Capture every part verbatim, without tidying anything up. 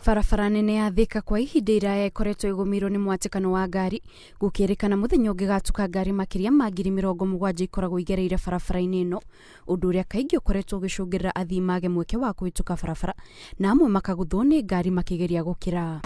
Barabara nene ya Thika kwa ihinda iraya ikoretwo igumirwo ni mwatikano wa ngari gukirikana muthenya ungigatuka ngari makiria ma ngiri mirongo mugwanja ikoragwo igereire barabara-ini ino undu uria kaingi ukoretwo ugicungirira athii mage mweke wa kuhituka barabara na amwe makaguthwo ni ngari makigeria gukira.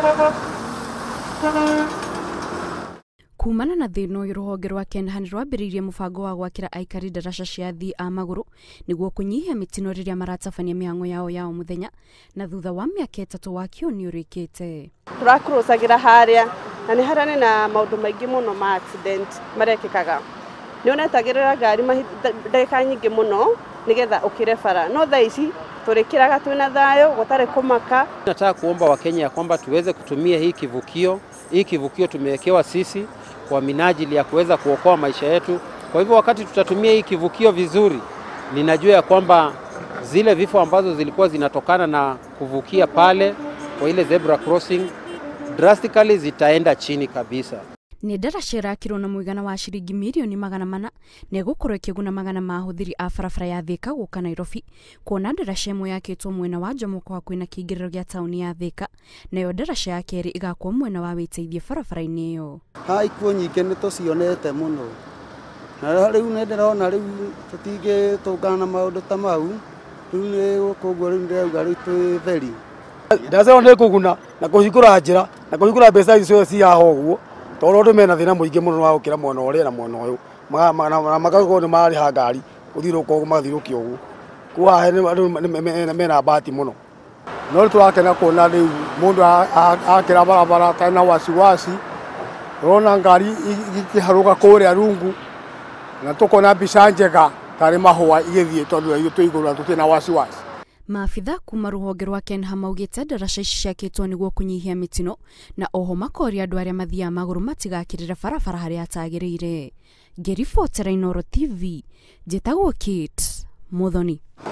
Kumana na thina uyu ruhonge rwa keNHA ni rwambiriirie mubango wa gwakira aikari ndaraca cia athii a maguru niguo kunyihia mitino riria maratabania mihango yao yao muthenya na thutha wa miaka itatu wakio ni urikite. Turakurucagira haria na ni harane na maundu maingi muno ma accident marekikaga. Ni unetagirira ngari ndagika nyingi muno nigetha ukire bara. No thaa ici turikiraga twina thayo gutari kumaka. Nataka kuomba Wakenya kwamba tuweze kutumia hii kivukio. Hii kivukio tumewekewa sisi kwa minajili ya kuweza kuokoa maisha yetu. Kwa hivyo wakati tutatumia hii kivukio vizuri, ninajua ya kwamba zile vifo ambazo zilikuwa zinatokana na kuvukia pale kwa ile zebra crossing drastically zitaenda chini kabisa. Ni ndaraca irakirwo na muigana wa shiringi milioni magana mana na gukorwo ikiguna magana ma Ahuthiri a barabara ya Thika guuka Nairobi kuona ndaraca imwe yakitwo mwena wa Njomoka kwina kiingiriro gia tauni ya Thika nayo ndaraca ya keri igakwo mwena wa witeithie barabara-ini iyo. Ha ikuu nyingi ni tucionete muno na riu ne ndirona riu tutige tungana maundu ta mau riu ni koguo riu ndirauga riu twi theri ndase onde kuguna na kuhingura njira na kuhingura mbeca icio cia hoguo toro mena thina muingi muno wa ukira mwena uria na mwena uyu magagwo ni mari ha ngari uthiruko mathirukio ugu kwa he mena bahati muno no turakena kuona riu mundu akira barabara kana wasiwasi rona ngari ikiharuka kuria rungu na tukona mbica njega tari mahua igithie tondu iyo tuigurura tutina wasiwasi. Maabitha kuma ruhonge rwa keNHA maugite ndaraca ici ciakitwo niguo kunyihia mitino na oho makoria andu aria mathia maguru matigakirire barabara haria atagiriire. Ngeri Nairobi T V, njitagwo Kate Muthoni.